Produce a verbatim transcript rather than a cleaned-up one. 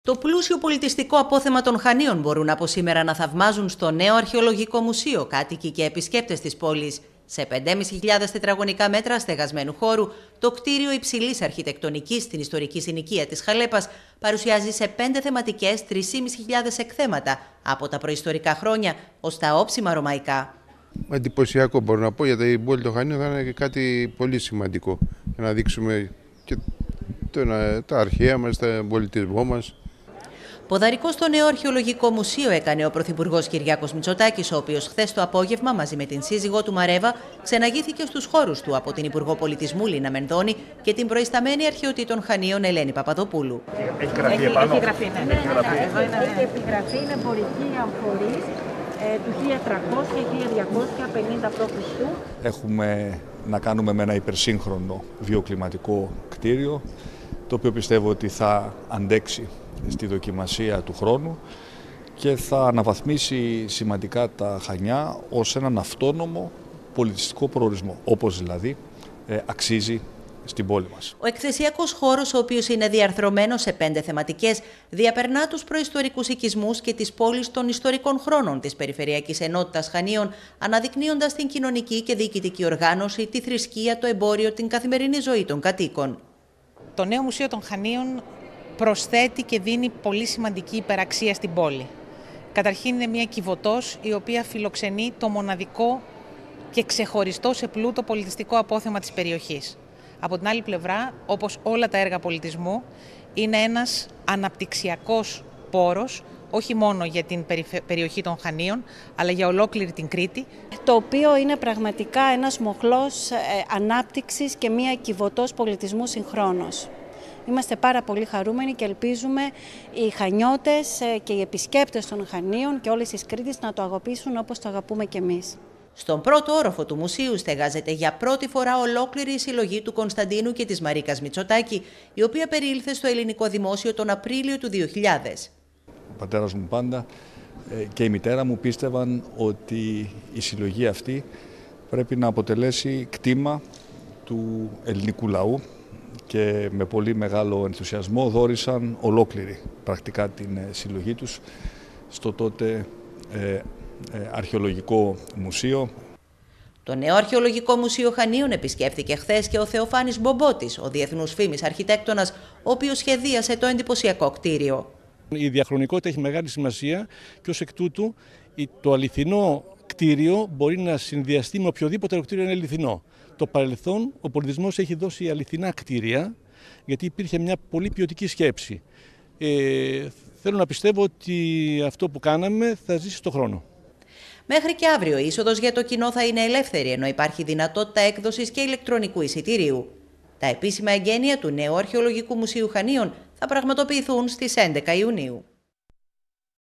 Το πλούσιο πολιτιστικό απόθεμα των Χανίων μπορούν από σήμερα να θαυμάζουν στο νέο αρχαιολογικό μουσείο κάτοικοι και επισκέπτες της πόλης. Σε πεντέμισι χιλιάδες τετραγωνικά μέτρα στεγασμένου χώρου, το κτίριο υψηλής αρχιτεκτονικής στην ιστορική συνοικία της Χαλέπας παρουσιάζει σε πέντε θεματικές τρεις χιλιάδες πεντακόσια εκθέματα από τα προϊστορικά χρόνια ως τα όψιμα ρωμαϊκά. Εντυπωσιακό μπορώ να πω, γιατί η πόλη των Χανίων θα είναι και κάτι πολύ σημαντικό για να δείξουμε και το, τα αρχαία μας, τον πολιτισμό μας. Ποδαρικό στο νέο αρχαιολογικό μουσείο έκανε ο Πρωθυπουργός Κυριάκος Μητσοτάκης, ο οποίος χθες το απόγευμα μαζί με την σύζυγό του Μαρέβα ξεναγήθηκε στους χώρους του από την Υπουργό Πολιτισμού Λίνα Μενδώνη και την προϊσταμένη αρχαιοτήτων των Χανίων Ελένη Παπαδοπούλου. Έχει γραφεί επάνω. Έχει γραφεί, ναι. Έχει επιγραφεί, είναι εμπορική αμφορής του χίλια τριακόσια με χίλια διακόσια πενήντα π.Χ. Έχουμε να κάνουμε με ένα υπερσύγχρονο βιοκλιματικό κτίριο, το οποίο πιστεύω ότι θα αντέξει στη δοκιμασία του χρόνου και θα αναβαθμίσει σημαντικά τα Χανιά ως έναν αυτόνομο πολιτιστικό προορισμό, όπως δηλαδή ε, αξίζει στην πόλη μας. Ο εκθεσιακός χώρος, ο οποίος είναι διαρθρωμένος σε πέντε θεματικές, διαπερνά τους προϊστορικούς οικισμούς και τις πόλεις των ιστορικών χρόνων της Περιφερειακής Ενότητας Χανίων, αναδεικνύοντας την κοινωνική και διοικητική οργάνωση, τη θρησκεία, το εμπόριο, την καθημερινή ζωή των κατοίκων. Το νέο Μουσείο των Χανίων προσθέτει και δίνει πολύ σημαντική υπεραξία στην πόλη. Καταρχήν είναι μια κυβωτός η οποία φιλοξενεί το μοναδικό και ξεχωριστό σε πλούτο πολιτιστικό απόθεμα της περιοχής. Από την άλλη πλευρά, όπως όλα τα έργα πολιτισμού, είναι ένας αναπτυξιακός πόρος, όχι μόνο για την περιοχή των Χανίων, αλλά για ολόκληρη την Κρήτη. Το οποίο είναι πραγματικά ένας μοχλός ανάπτυξης και μια κυβωτός πολιτισμού συγχρόνως. Είμαστε πάρα πολύ χαρούμενοι και ελπίζουμε οι Χανιώτες και οι επισκέπτες των Χανίων και όλες τις Κρήτης να το αγαπήσουν όπως το αγαπούμε κι εμείς. Στον πρώτο όροφο του μουσείου στεγάζεται για πρώτη φορά ολόκληρη η συλλογή του Κωνσταντίνου και της Μαρίκας Μητσοτάκη, η οποία περιήλθε στο ελληνικό δημόσιο τον Απρίλιο του δύο χιλιάδες. Ο πατέρας μου πάντα και η μητέρα μου πίστευαν ότι η συλλογή αυτή πρέπει να αποτελέσει κτήμα του ελληνικού λαού και με πολύ μεγάλο ενθουσιασμό δώρησαν ολόκληρη πρακτικά την συλλογή τους στο τότε ε, ε, αρχαιολογικό μουσείο. Το νέο αρχαιολογικό μουσείο Χανίων επισκέφθηκε χθες και ο Θεοφάνης Μπομπότης, ο διεθνούς φήμης αρχιτέκτονας, ο οποίος σχεδίασε το εντυπωσιακό κτίριο. Η διαχρονικότητα έχει μεγάλη σημασία και ως εκ τούτου το αληθινό κτίριο μπορεί να συνδυαστεί με οποιοδήποτε κτίριο είναι αληθινό. Το παρελθόν, ο πολιτισμός έχει δώσει αληθινά κτίρια, γιατί υπήρχε μια πολύ ποιοτική σκέψη. Ε, θέλω να πιστεύω ότι αυτό που κάναμε θα ζήσει στον χρόνο. Μέχρι και αύριο η είσοδος για το κοινό θα είναι ελεύθερη, ενώ υπάρχει δυνατότητα έκδοσης και ηλεκτρονικού εισιτηρίου. Τα επίσημα εγγένεια του νέου Αρχαιολογικού Μουσείου Χανίων θα πραγματοποιηθούν στις έντεκα Ιουνίου.